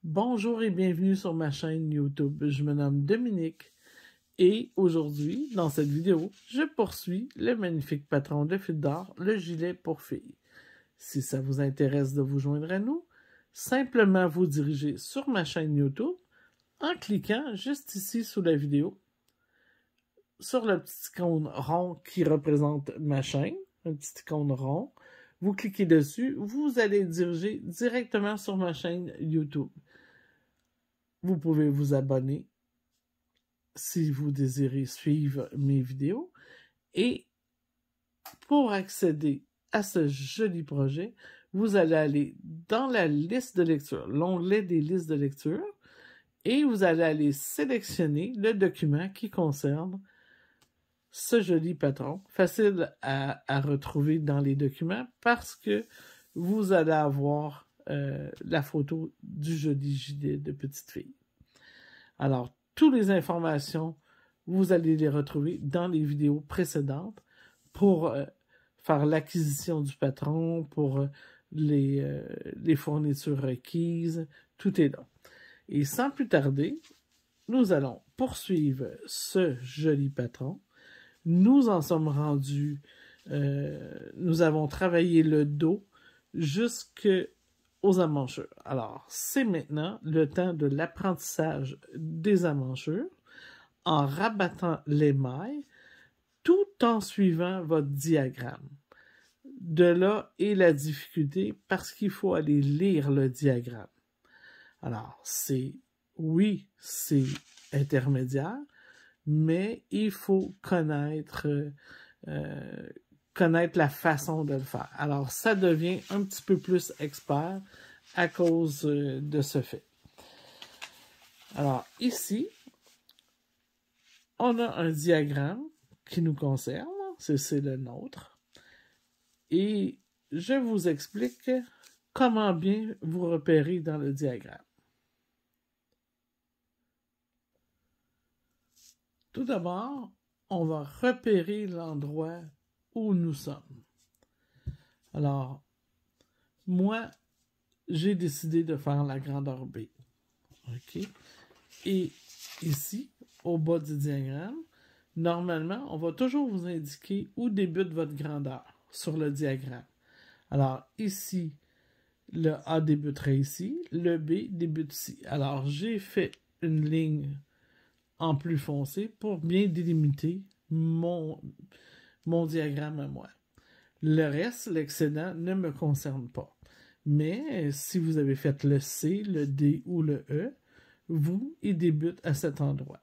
Bonjour et bienvenue sur ma chaîne YouTube. Je me nomme Dominique et aujourd'hui, dans cette vidéo, je poursuis le magnifique patron de fil d'or, le gilet pour filles. Si ça vous intéresse de vous joindre à nous, simplement vous dirigez sur ma chaîne YouTube en cliquant juste ici sous la vidéo sur le petit icône rond qui représente ma chaîne, un petit icône rond. Vous cliquez dessus, vous allez diriger directement sur ma chaîne YouTube. Vous pouvez vous abonner si vous désirez suivre mes vidéos. Et pour accéder à ce joli projet, vous allez aller dans la liste de lecture, l'onglet des listes de lecture, et vous allez aller sélectionner le document qui concerne ce joli patron. Facile à retrouver dans les documents parce que vous allez avoir la photo du joli gilet de petite fille. Alors, toutes les informations, vous allez les retrouver dans les vidéos précédentes pour faire l'acquisition du patron, pour les fournitures requises, tout est là. Et sans plus tarder, nous allons poursuivre ce joli patron. Nous en sommes rendus, nous avons travaillé le dos jusqu'aux emmanchures. Alors, c'est maintenant le temps de l'apprentissage des emmanchures en rabattant les mailles tout en suivant votre diagramme. De là est la difficulté parce qu'il faut aller lire le diagramme. Alors, oui, c'est intermédiaire, mais il faut connaître la façon de le faire. Alors, ça devient un petit peu plus expert à cause de ce fait. Alors, ici, on a un diagramme qui nous concerne, c'est le nôtre, et je vous explique comment bien vous repérer dans le diagramme. Tout d'abord, on va repérer l'endroit où nous sommes. Alors, moi, j'ai décidé de faire la grandeur B. OK? Et ici, au bas du diagramme, normalement, on va toujours vous indiquer où débute votre grandeur sur le diagramme. Alors, ici, le A débuterait ici, le B débute ici. Alors, j'ai fait une ligne en plus foncé pour bien délimiter mon diagramme à moi. Le reste, l'excédent, ne me concerne pas. Mais si vous avez fait le C, le D ou le E, il débute à cet endroit.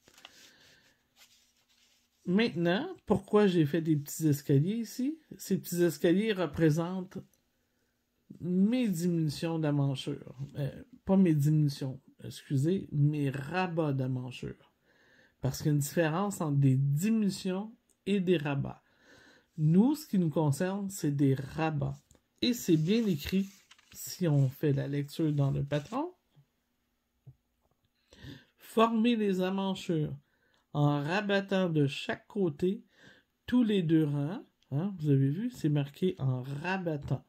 Maintenant, pourquoi j'ai fait des petits escaliers ici? Ces petits escaliers représentent mes diminutions d'emmanchure. Pas mes diminutions, excusez, mes rabats d'emmanchure. Parce qu'il y a une différence entre des diminutions et des rabats. Nous, ce qui nous concerne, c'est des rabats. Et c'est bien écrit, si on fait la lecture dans le patron. Former les emmanchures en rabattant de chaque côté tous les deux rangs. Hein, vous avez vu, c'est marqué en rabattant.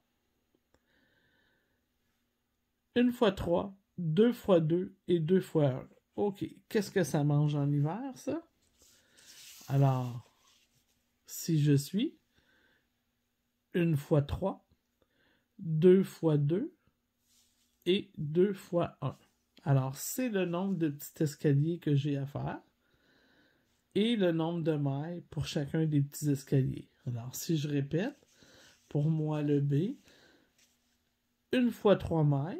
1 fois 3, 2 fois 2 et 2 fois 1. OK, qu'est-ce que ça mange en hiver, ça? Alors, si je suis 1 fois 3, 2 fois 2 et 2 fois 1. Alors, c'est le nombre de petits escaliers que j'ai à faire et le nombre de mailles pour chacun des petits escaliers. Alors, si je répète, pour moi, le B, 1 fois 3 mailles,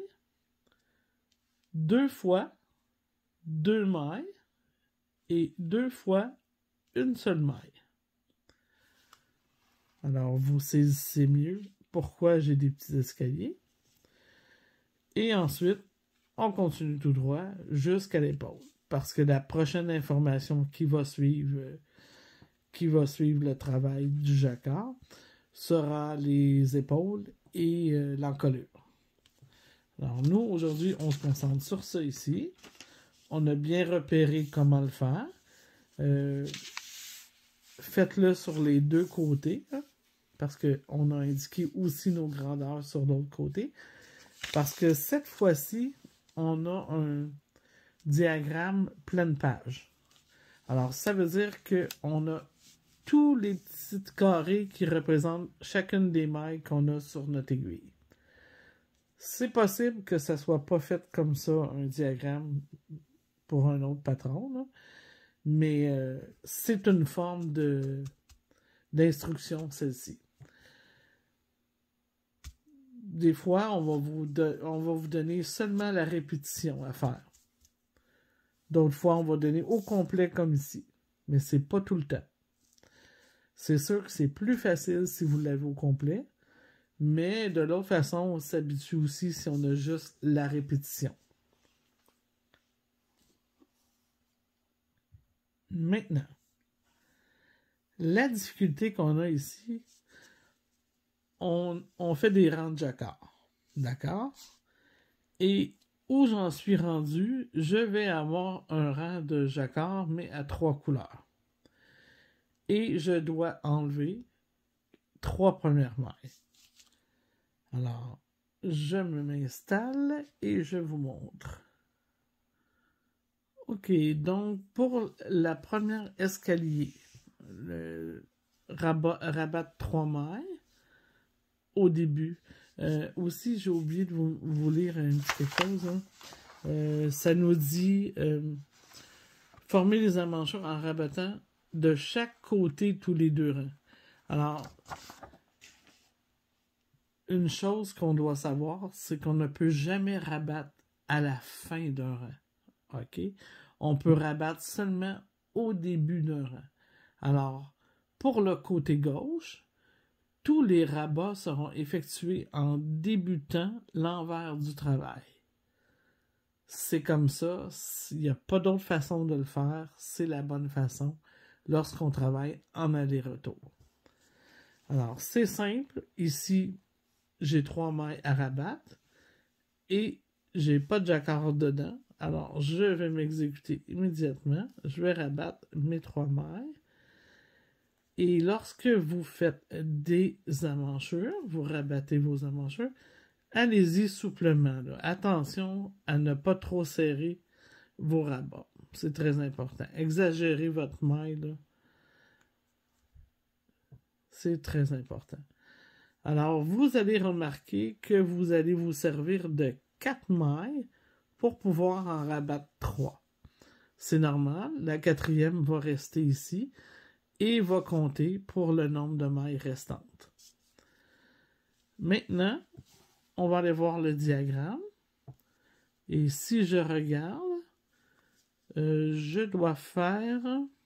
2 fois 2 mailles et 2 fois une seule maille. Alors, vous saisissez mieux pourquoi j'ai des petits escaliers. Et ensuite, on continue tout droit jusqu'à l'épaule. Parce que la prochaine information qui va suivre le travail du jacquard sera les épaules et l'encolure. Alors, nous, aujourd'hui, on se concentre sur ça ici. On a bien repéré comment le faire. Faites-le sur les deux côtés, hein, parce qu'on a indiqué aussi nos grandeurs sur l'autre côté. Parce que cette fois-ci, on a un diagramme pleine page. Alors, ça veut dire qu'on a tous les petits carrés qui représentent chacune des mailles qu'on a sur notre aiguille. C'est possible que ça soit pas fait comme ça, un diagramme pour un autre patron, là. Mais c'est une forme d'instruction, celle-ci. Des fois, on va vous donner seulement la répétition à faire. D'autres fois, on va donner au complet comme ici. Mais c'est pas tout le temps. C'est sûr que c'est plus facile si vous l'avez au complet. Mais de l'autre façon, on s'habitue aussi si on a juste la répétition. Maintenant, la difficulté qu'on a ici, on fait des rangs de jacquard. D'accord? Et où j'en suis rendu, je vais avoir un rang de jacquard, mais à 3 couleurs. Et je dois enlever 3 premières mailles. Alors, je m'installe et je vous montre. OK, donc pour la première escalier, le rabattre 3 mailles au début. Aussi, j'ai oublié de vous lire un petit quelque chose. Hein. Ça nous dit former les emmanchures en rabattant de chaque côté tous les 2 rangs. Alors, une chose qu'on doit savoir, c'est qu'on ne peut jamais rabattre à la fin d'un rang. OK? On peut rabattre seulement au début d'un rang. Alors, pour le côté gauche, tous les rabats seront effectués en débutant l'envers du travail. C'est comme ça, il n'y a pas d'autre façon de le faire, c'est la bonne façon lorsqu'on travaille en aller-retour. Alors, c'est simple, ici, j'ai 3 mailles à rabattre et j'ai pas de jacquard dedans, alors je vais m'exécuter immédiatement, je vais rabattre mes 3 mailles. Et lorsque vous faites des emmanchures, vous rabattez vos emmanchures, allez-y souplement. Là. Attention à ne pas trop serrer vos rabats. C'est très important. Exagérez votre maille. Là. C'est très important. Alors, vous allez remarquer que vous allez vous servir de 4 mailles pour pouvoir en rabattre 3. C'est normal. La 4e va rester ici et va compter pour le nombre de mailles restantes. Maintenant, on va aller voir le diagramme. Et si je regarde, je dois faire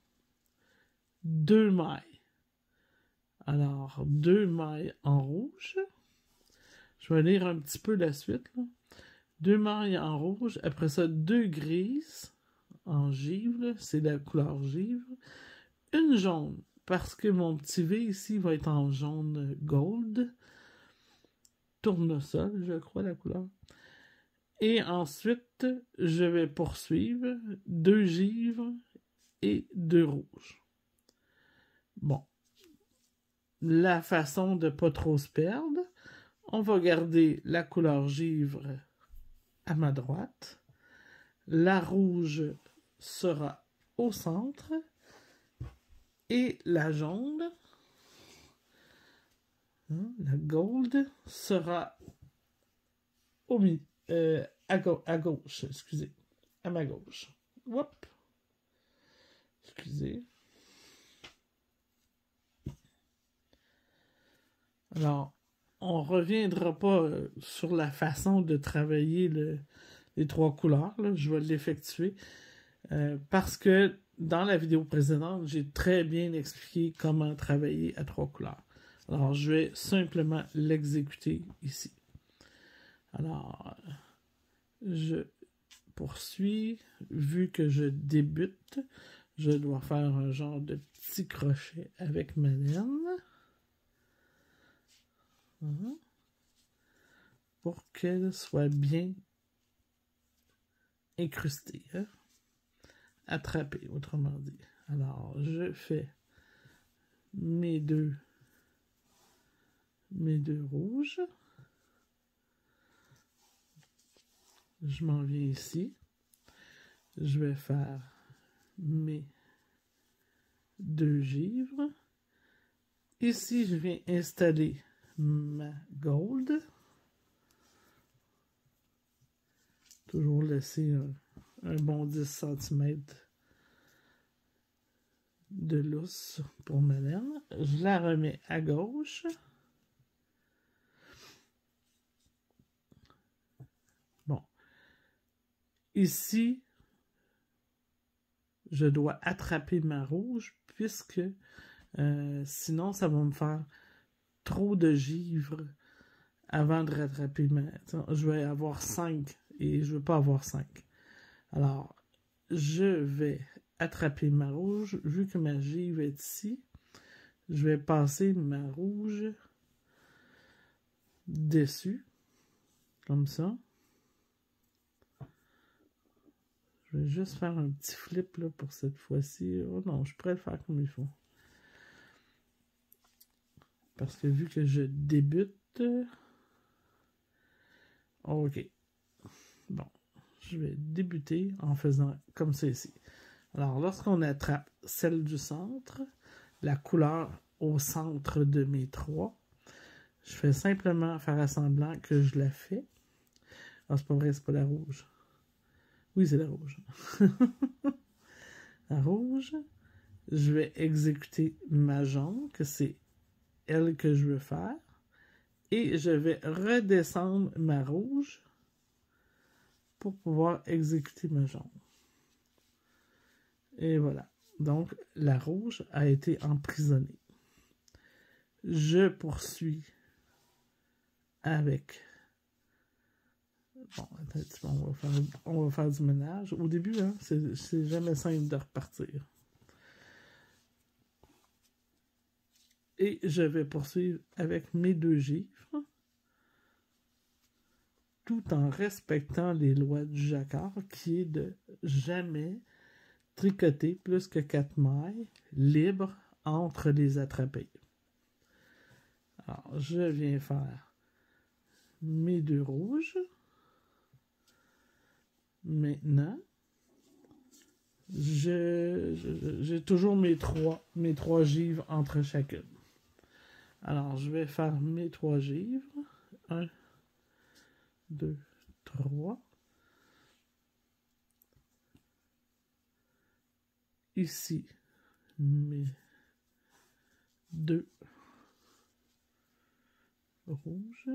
2 mailles. Alors, 2 mailles en rouge. Je vais lire un petit peu la suite. Là. 2 mailles en rouge. Après ça, 2 grises en givre. C'est la couleur givre. Une jaune, parce que mon petit V ici va être en jaune gold. Tournesol, je crois, la couleur. Et ensuite, je vais poursuivre 2 givres et 2 rouges. Bon. La façon de ne pas trop se perdre, on va garder la couleur givre à ma droite. La rouge sera au centre. Et la jaune, la gold, sera au milieu, à gauche, excusez, à ma gauche. Hop. Excusez. Alors, on ne reviendra pas sur la façon de travailler les 3 couleurs. Là. Je vais l'effectuer parce que dans la vidéo précédente, j'ai très bien expliqué comment travailler à 3 couleurs. Alors, je vais simplement l'exécuter ici. Alors, je poursuis. Vu que je débute, je dois faire un genre de petit crochet avec ma laine. Pour qu'elle soit bien incrustée. Hein? Attrapée, autrement dit. Alors, je fais mes deux rouges. je m'en viens ici. Je vais faire mes 2 givres. Ici, je viens installer ma gold. Toujours laisser un bon 10 cm de lousse pour ma laine. Je la remets à gauche. Bon. Ici, je dois attraper ma rouge puisque sinon, ça va me faire trop de givre avant de rattraper ma... Je vais avoir 5 et je ne veux pas avoir 5. Alors, je vais attraper ma rouge. Vu que ma givre est ici, je vais passer ma rouge dessus, comme ça. Je vais juste faire un petit flip là, pour cette fois-ci. Oh non, je pourrais le faire comme il faut. Parce que vu que je débute... OK. Bon, je vais débuter en faisant comme ça ici. Alors, lorsqu'on attrape celle du centre, la couleur au centre de mes 3, je fais simplement faire à semblant que je la fais. Ah, c'est pas vrai, c'est pas la rouge. Oui, c'est la rouge. La rouge, je vais exécuter ma jambe, que c'est elle que je veux faire. Et je vais redescendre ma rouge pour pouvoir exécuter ma jambe. Et voilà. Donc, la rouge a été emprisonnée. Je poursuis avec... Bon, on va faire du ménage. Au début, hein, c'est jamais simple de repartir. Et je vais poursuivre avec mes 2 givres, tout en respectant les lois du jacquard, qui est de jamais tricoter plus que 4 mailles libres entre les attrapés. Alors, je viens faire mes 2 rouges. Maintenant, j'ai toujours mes trois givres entre chacune. Alors, je vais faire mes 3 givres. 1, 2, 3. Ici, mes 2 rouges.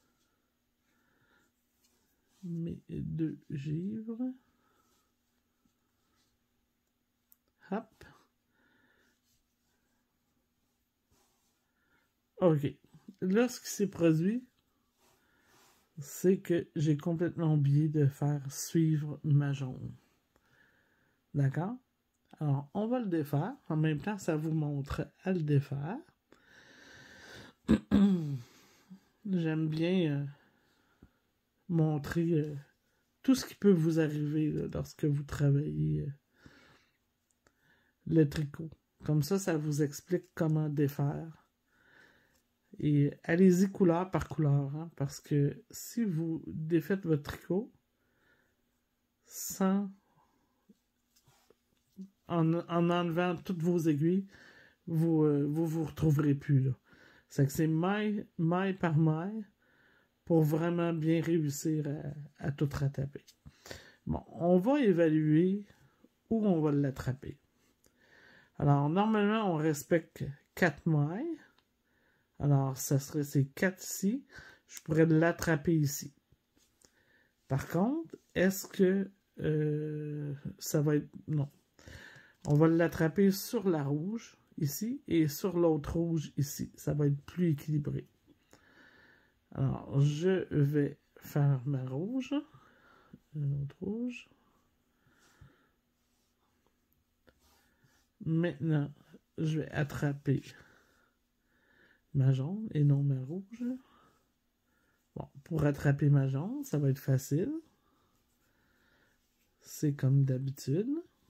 Mes 2 givres. Hop. OK. Là, ce qui s'est produit, c'est que j'ai complètement oublié de faire suivre ma jaune. D'accord? Alors, on va le défaire. En même temps, ça vous montre à le défaire. J'aime bien montrer tout ce qui peut vous arriver là, lorsque vous travaillez le tricot. Comme ça vous explique comment défaire. Et allez-y couleur par couleur, hein, parce que si vous défaites votre tricot en enlevant toutes vos aiguilles, vous retrouverez plus là. C'est que c'est maille par maille pour vraiment bien réussir à tout rattraper. Bon, on va évaluer où on va l'attraper. Alors, normalement, on respecte 4 mailles. Alors, ça serait ces 4 ici. Je pourrais l'attraper ici. Par contre, est-ce que ça va être... Non. On va l'attraper sur la rouge, ici, et sur l'autre rouge, ici. Ça va être plus équilibré. Alors, je vais faire ma rouge. Une autre rouge. Maintenant, je vais attraper ma jaune et non ma rouge. Bon, pour attraper ma jaune, ça va être facile. C'est comme d'habitude.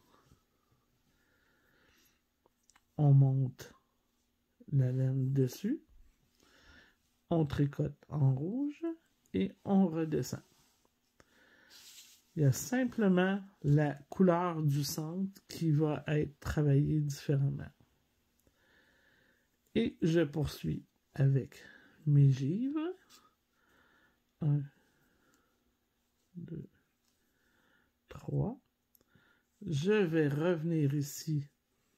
On monte la laine dessus. On tricote en rouge et on redescend. Il y a simplement la couleur du centre qui va être travaillée différemment. Et je poursuis avec mes givres. 1, 2, 3. Je vais revenir ici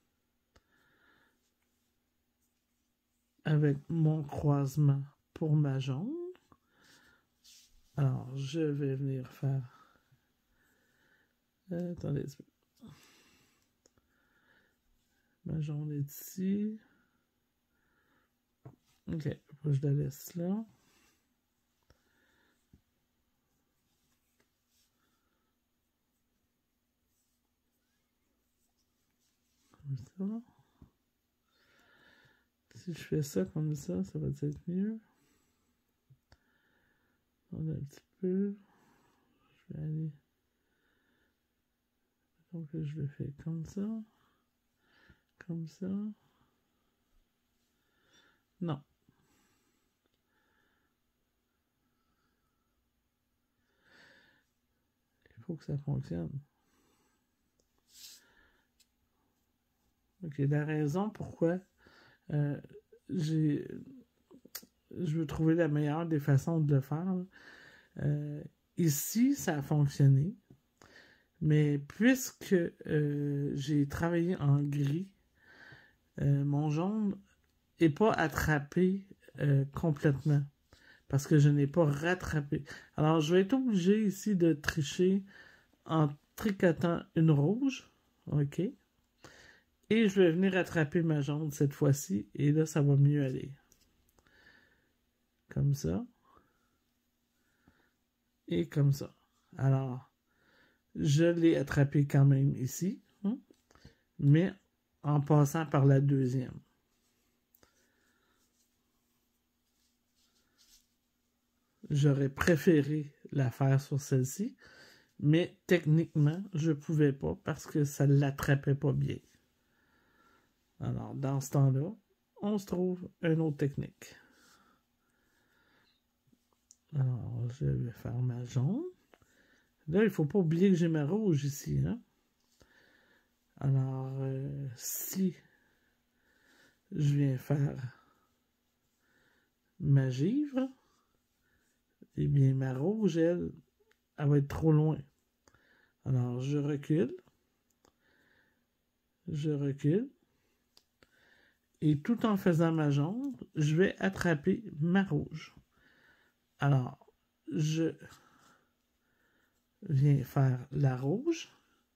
avec mon croisement pour ma jaune. Alors, je vais venir faire... attendez. Ma jaune est ici. Ok, je la laisse là. Comme ça. Si je fais ça comme ça va être mieux. On a un petit peu. Je vais aller. Donc je le fais comme ça. Comme ça. Non. Il faut que ça fonctionne. Ok, la raison pourquoi je veux trouver la meilleure des façons de le faire. Ici, ça a fonctionné. Mais puisque j'ai travaillé en gris, mon jaune n'est pas attrapé complètement. Parce que je n'ai pas rattrapé. Alors, je vais être obligé ici de tricher en tricotant une rouge. OK. Et je vais venir attraper ma jaune cette fois-ci. Et là, ça va mieux aller. Comme ça. Et comme ça. Alors, je l'ai attrapé quand même ici. Hein, mais en passant par la deuxième. J'aurais préféré la faire sur celle-ci. Mais techniquement, je ne pouvais pas parce que ça ne l'attrapait pas bien. Alors, dans ce temps-là, on se trouve une autre technique. Alors, je vais faire ma jaune. Là, il ne faut pas oublier que j'ai ma rouge ici. Hein? Alors, si je viens faire ma givre, eh bien, ma rouge, elle va être trop loin. Alors, je recule. Je recule. Et tout en faisant ma jaune, je vais attraper ma rouge. Alors, je viens faire la rouge.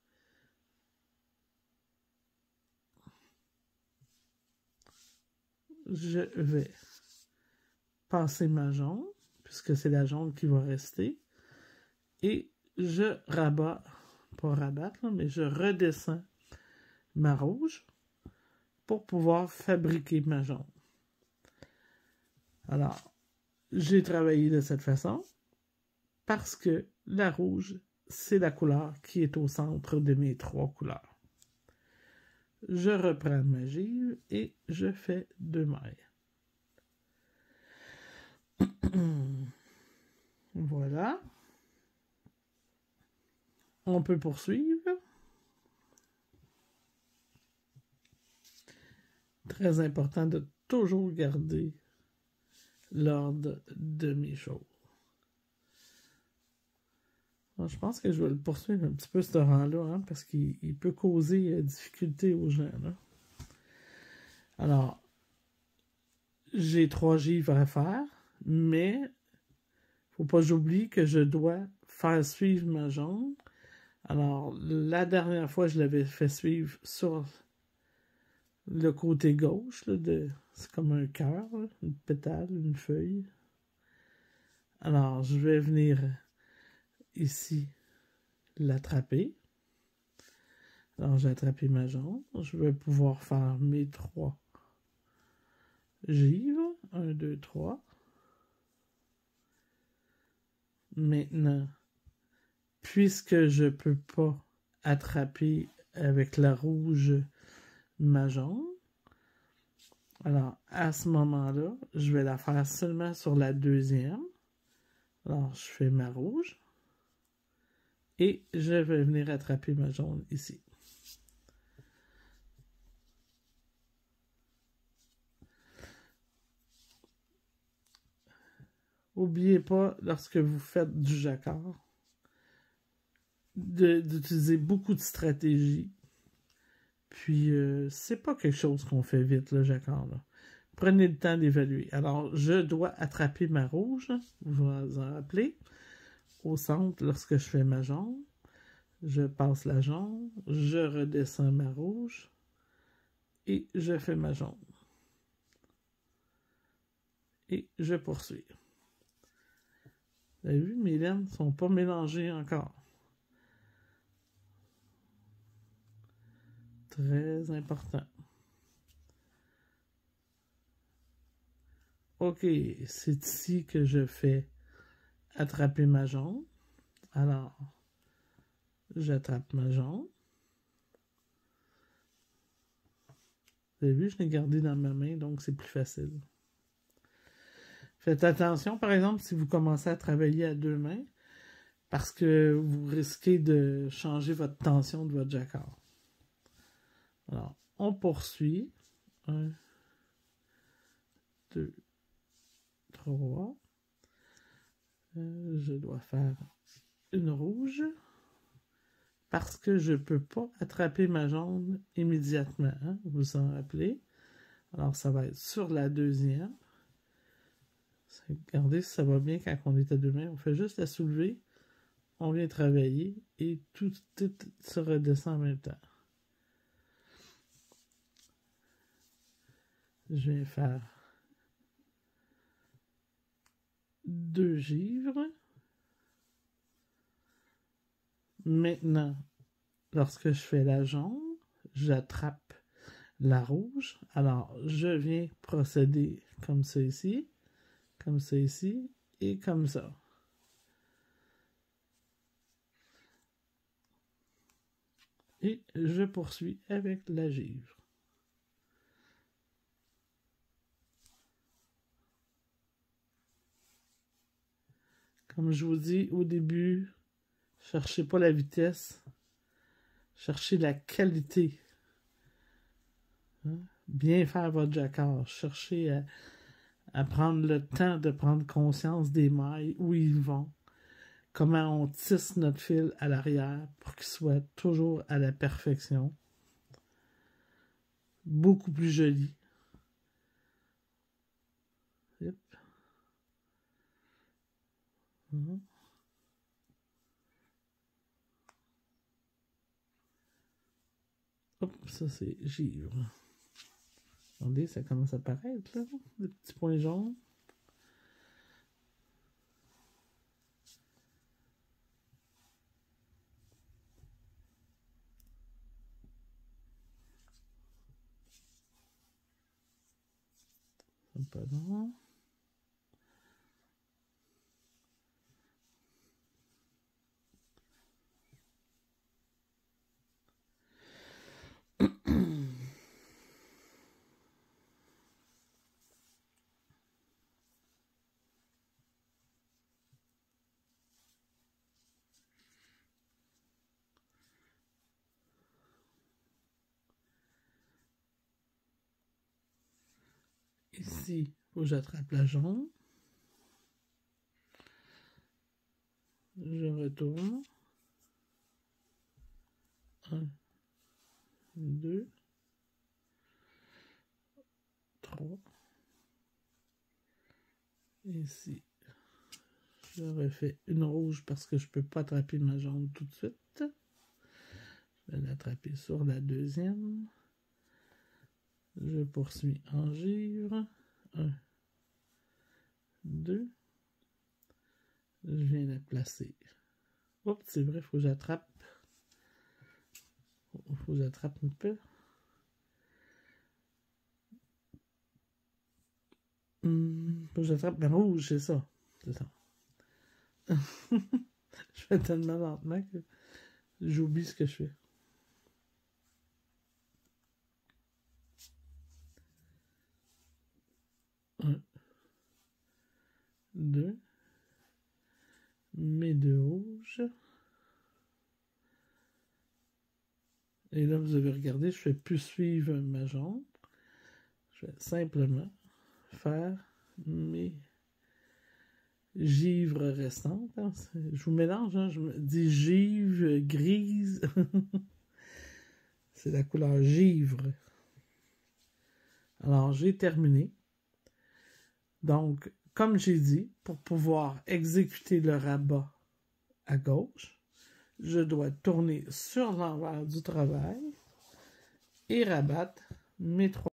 Je vais passer ma jaune, puisque c'est la jaune qui va rester. Et je rabats, pas rabattre, mais je redescends ma rouge pour pouvoir fabriquer ma jaune. Alors, j'ai travaillé de cette façon parce que la rouge, c'est la couleur qui est au centre de mes trois couleurs. Je reprends ma givre et je fais 2 mailles. Voilà. On peut poursuivre. Très important de toujours garder l'ordre de mes choses. Alors, je pense que je vais le poursuivre un petit peu ce rang-là, hein, parce qu'il peut causer difficulté aux gens. Là. Alors, j'ai 3 givres à faire, mais il ne faut pas que j'oublie que je dois faire suivre ma jaune. Alors, la dernière fois, je l'avais fait suivre sur le côté gauche. C'est comme un cœur, une pétale, une feuille. Alors, je vais venir ici l'attraper. Alors, j'ai attrapé ma jaune. Je vais pouvoir faire mes 3 givres. 1, 2, 3. Maintenant, puisque je ne peux pas attraper avec la rouge ma jaune, alors à ce moment-là, je vais la faire seulement sur la deuxième. Alors, je fais ma rouge. Et je vais venir attraper ma jaune ici. N'oubliez pas, lorsque vous faites du jacquard, d'utiliser beaucoup de stratégie. Puis, c'est pas quelque chose qu'on fait vite, le jacquard, là. Prenez le temps d'évaluer. Alors, je dois attraper ma rouge, vous vous en rappelez, au centre lorsque je fais ma jaune. Je passe la jaune, je redescends ma rouge et je fais ma jaune. Et je poursuis. Vous avez vu, mes laines ne sont pas mélangées encore. Très important. Ok, c'est ici que je fais attraper ma jaune. Alors, j'attrape ma jaune. Vous avez vu, je l'ai gardé dans ma main, donc c'est plus facile. Faites attention, par exemple, si vous commencez à travailler à deux mains, parce que vous risquez de changer votre tension de votre jacquard. Alors, on poursuit. 1, 2, 3. Je dois faire une rouge parce que je ne peux pas attraper ma jaune immédiatement. Hein? Vous vous en rappelez? Alors, ça va être sur la deuxième. Regardez si ça va bien quand on est à deux mains. On fait juste la soulever. On vient travailler et tout se redescend en même temps. Je vais faire 2 givres. Maintenant, lorsque je fais la jaune, j'attrape la rouge. Alors, je viens procéder comme ça ici et comme ça. Et je poursuis avec la givre. Comme je vous dis au début, cherchez pas la vitesse, cherchez la qualité. Hein? Bien faire votre jacquard. Cherchez à prendre le temps de prendre conscience des mailles, où ils vont, comment on tisse notre fil à l'arrière pour qu'il soit toujours à la perfection. Beaucoup plus joli. Yep. Hop, ça c'est givre. Regardez, ça commence à apparaître là, le petit point jaune. Pardon. Ici, il faut que j'attrape la jaune. Je retourne. 1, 2, 3. Ici, je refais une rouge parce que je ne peux pas attraper ma jaune tout de suite. Je vais l'attraper sur la deuxième. Je poursuis en givre. 1, 2. Je viens la placer. Oups, c'est vrai, il faut que j'attrape. Il faut que j'attrape un peu. Faut que j'attrape ma rouge, c'est ça. C'est ça. Je fais tellement lentement que j'oublie ce que je fais. Un, deux, mes deux rouges. Et là, vous avez regardé, je fais plus suivre ma jambe. Je vais simplement faire mes givres restantes. Hein. Je vous mélange, hein, je me dis givre, grise. C'est la couleur givre. Alors, j'ai terminé. Donc, comme j'ai dit, pour pouvoir exécuter le rabat à gauche, je dois tourner sur l'envers du travail et rabattre mes 3